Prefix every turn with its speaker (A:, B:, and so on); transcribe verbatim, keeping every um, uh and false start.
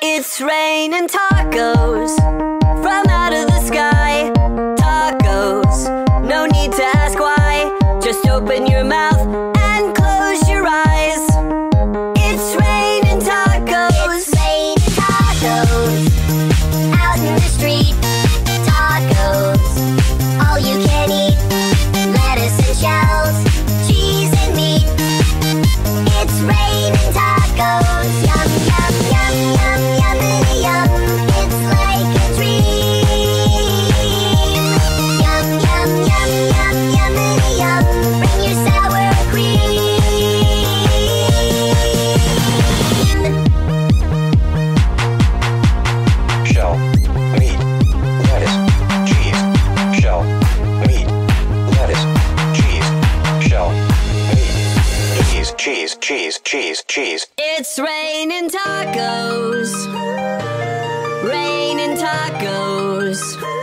A: It's raining tacos from out of the sky. Tacos, no need to ask why. Just open your mouth and close your eyes. It's raining tacos.
B: It's raining tacos out in the street. Tacos, all you can eat. Lettuce and shells, cheese and meat. It's raining tacos. Yum, yum, yum, yum, yummity yum. It's like a dream. Yum, yum, yum, yum, yummity yum. Bring your sour cream.
C: Shell, meat, lettuce, cheese. Shell, meat, lettuce, cheese. Shell, meat, cheese, cheese, cheese, cheese, cheese.
A: It's raining tacos. Raining tacos.